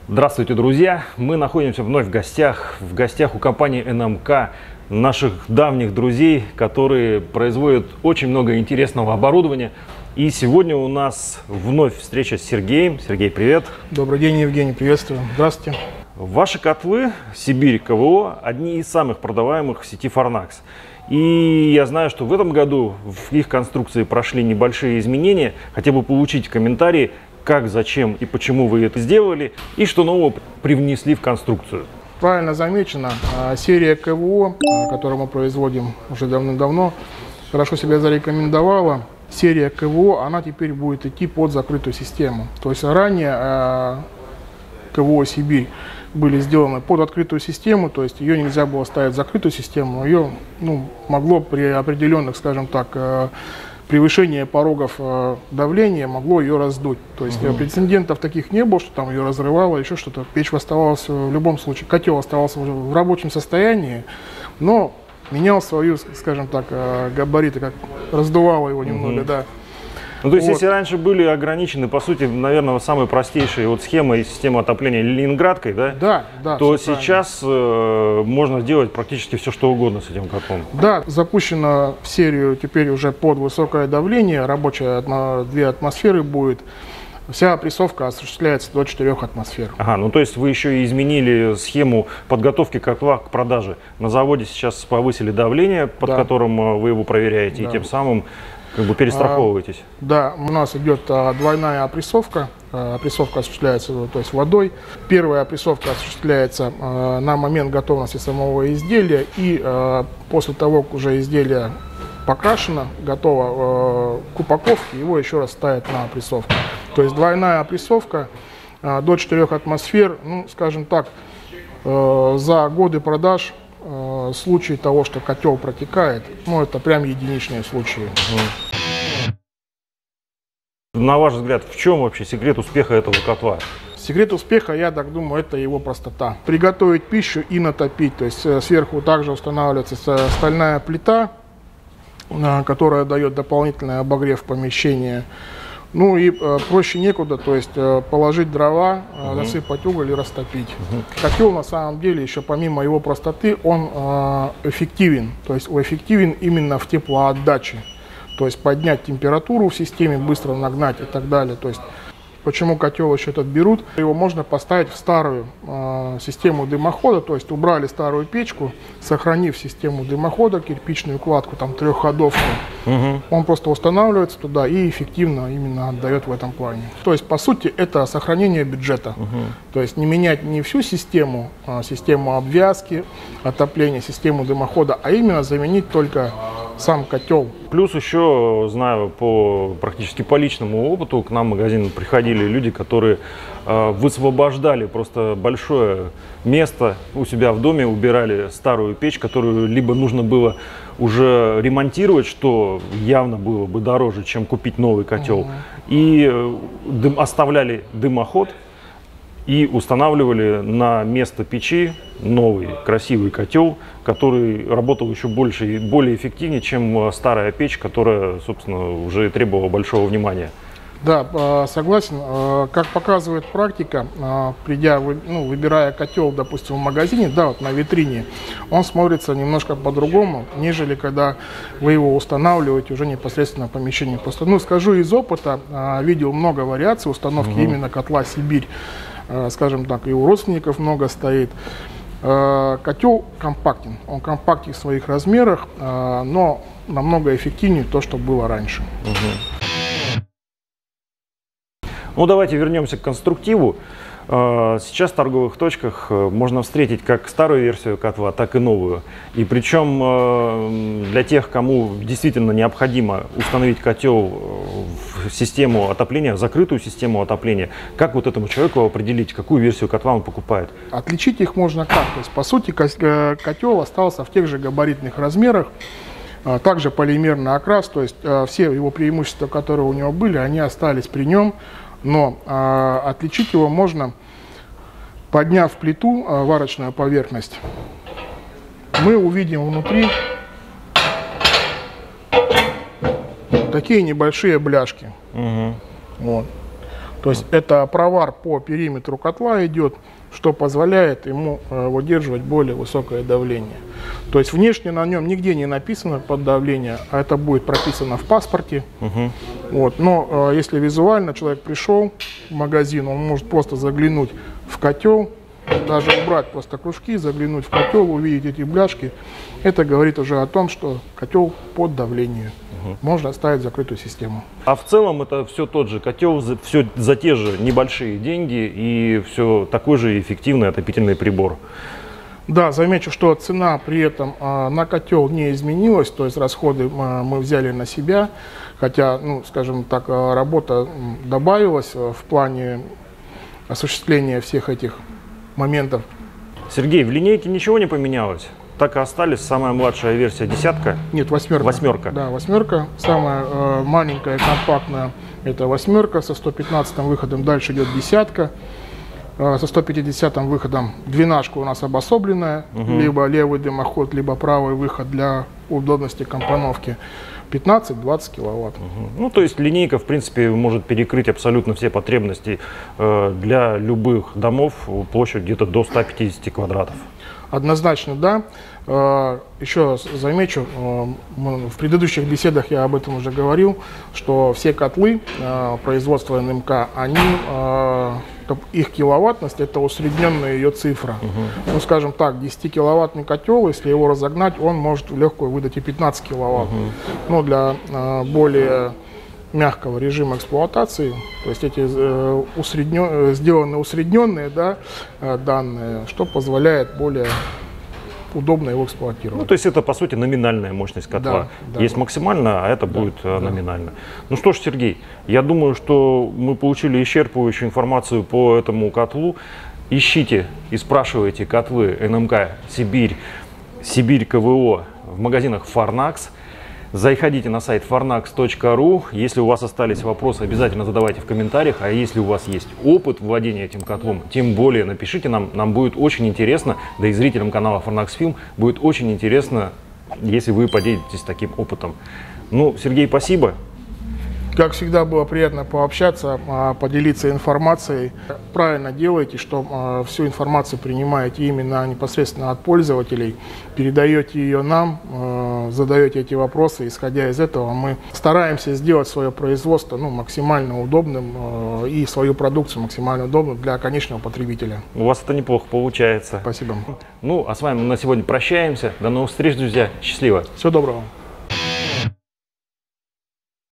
Здравствуйте, друзья! Мы находимся вновь в гостях у компании НМК, наших давних друзей, которые производят очень много интересного оборудования. И сегодня у нас вновь встреча с Сергеем. Сергей, привет! Добрый день, Евгений, приветствую. Здравствуйте. Ваши котлы Сибирь КВО одни из самых продаваемых в сети Farnax. И я знаю, что в этом году в их конструкции прошли небольшие изменения. Хотел бы получить комментарии, как, зачем и почему вы это сделали, и что нового привнесли в конструкцию. Правильно замечено, серия КВО, которую мы производим уже давно-давно, хорошо себя зарекомендовала. Серия КВО, она теперь будет идти под закрытую систему. То есть ранее КВО Сибирь были сделаны под открытую систему, то есть ее нельзя было ставить в закрытую систему, ее могло при определенных, скажем так, превышение порогов давления могло ее раздуть. То есть прецедентов таких не было, что там ее разрывало, еще что-то. Печь оставалась в любом случае, котел оставался уже в рабочем состоянии, но менял свою, скажем так, габариты, как раздувало его немного, да. Ну, то есть, если раньше были ограничены, по сути, наверное, самой простейшей схемой и системой отопления ленинградкой, да, то сейчас можно сделать практически все, что угодно с этим котлом. Да, запущено в серию теперь уже под высокое давление, рабочая 2 атмосферы будет. Вся опрессовка осуществляется до 4 атмосфер. Ага, ну то есть вы еще и изменили схему подготовки котла к продаже. На заводе сейчас повысили давление, под которым вы его проверяете, и тем самым как бы перестраховываетесь. Да, у нас идет двойная опрессовка. Опрессовка осуществляется водой. Первая опрессовка осуществляется на момент готовности самого изделия, и после того, как уже изделие покрашено, готово к упаковке, его еще раз ставят на опрессовку. То есть двойная опрессовка до 4 атмосфер, скажем так, за годы продаж случай того, что котел протекает, это прям единичные случаи. На ваш взгляд, в чем вообще секрет успеха этого котла? Секрет успеха, я так думаю, это его простота. Приготовить пищу и натопить. То есть сверху также устанавливается стальная плита, которая дает дополнительный обогрев помещения. Ну и проще некуда, то есть положить дрова, засыпать уголь и растопить. Котел на самом деле, еще помимо его простоты, он эффективен. То есть эффективен именно в теплоотдаче. То есть поднять температуру в системе, быстро нагнать и так далее. То есть почему котел еще этот берут? Его можно поставить в старую систему дымохода, то есть убрали старую печку, сохранив систему дымохода, кирпичную кладку, там трехходовку. Он просто устанавливается туда и эффективно именно отдает в этом плане. То есть по сути это сохранение бюджета. То есть не менять не всю систему, систему обвязки, отопления, систему дымохода, а именно заменить только сам котел. Плюс еще, знаю, практически по личному опыту, к нам в магазин приходили люди, которые высвобождали просто большое место у себя в доме, убирали старую печь, которую либо нужно было уже ремонтировать, что явно было бы дороже, чем купить новый котел, и оставляли дымоход и устанавливали на место печи новый красивый котел, который работал еще больше и более эффективнее, чем старая печь, которая, собственно, уже требовала большого внимания. Да, согласен. Как показывает практика, выбирая котел, допустим, в магазине, на витрине, он смотрится немножко по-другому, нежели когда вы его устанавливаете уже непосредственно в помещении. Просто, скажу из опыта, видел много вариаций установки именно котла Сибирь. Скажем так, и у родственников много стоит. Котел компактен, он компактен в своих размерах, но намного эффективнее то, что было раньше. Ну, давайте вернемся к конструктиву. Сейчас в торговых точках можно встретить как старую версию котла, так и новую. И причем для тех, кому действительно необходимо установить котел в систему отопления, в закрытую систему отопления, как вот этому человеку определить, какую версию котла он покупает? Отличить их можно как? То есть, по сути, котел остался в тех же габаритных размерах. Также полимерный окрас, то есть все его преимущества, которые у него были, они остались при нем. Но отличить его можно, подняв плиту, варочную поверхность. Мы увидим внутри такие небольшие бляшки. Вот. То есть это провар по периметру котла идет, что позволяет ему выдерживать более высокое давление. То есть внешне на нем нигде не написано под давление, а это будет прописано в паспорте. Вот. Но если визуально человек пришел в магазин, он может просто заглянуть в котел, даже убрать просто кружки, заглянуть в котел, увидеть эти бляшки. Это говорит уже о том, что котел под давлением. Можно ставить закрытую систему. А в целом это все тот же котел, все за те же небольшие деньги и все такой же эффективный отопительный прибор. Да, замечу, что цена при этом на котел не изменилась, то есть расходы мы взяли на себя, хотя, ну, скажем так, работа добавилась в плане осуществления всех этих моментов. Сергей, в линейке ничего не поменялось? Так и остались, самая младшая версия десятка? Нет, восьмерка. Восьмерка. Да, восьмерка. Самая маленькая, компактная, это восьмерка со 115 выходом. Дальше идет десятка. Со 150 выходом двенашка у нас обособленная. Либо левый дымоход, либо правый выход для удобности компоновки. 15-20 киловатт. Ну, то есть линейка, в принципе, может перекрыть абсолютно все потребности для любых домов, площадь где-то до 150 квадратов. Однозначно, да. Еще раз замечу, в предыдущих беседах я об этом уже говорил, что все котлы производства НМК, они, их киловаттность — это усредненная ее цифра. Ну, скажем так, 10-киловаттный котел, если его разогнать, он может в легкую выдать и 15 киловатт. Но для более мягкого режима эксплуатации, то есть эти сделаны усредненные, да, данные, что позволяет более удобно его эксплуатировать. Ну, то есть это, по сути, номинальная мощность котла. Да, да. Есть максимально, а это будет номинально. Ну что ж, Сергей, я думаю, что мы получили исчерпывающую информацию по этому котлу. Ищите и спрашивайте котлы НМК «Сибирь», «Сибирь КВО» в магазинах Farnax. Заходите на сайт farnax.ru. Если у вас остались вопросы, обязательно задавайте в комментариях. А если у вас есть опыт владения этим котлом, тем более напишите нам. Нам будет очень интересно, да и зрителям канала Farnax Film будет очень интересно, если вы поделитесь таким опытом. Ну, Сергей, спасибо. Как всегда, было приятно пообщаться, поделиться информацией. Правильно делаете, что всю информацию принимаете именно непосредственно от пользователей, передаете ее нам, задаете эти вопросы. Исходя из этого, мы стараемся сделать свое производство максимально удобным и свою продукцию максимально удобным для конечного потребителя. У вас это неплохо получается. Спасибо. Ну, а с вами мы на сегодня прощаемся. До новых встреч, друзья. Счастливо. Всего доброго.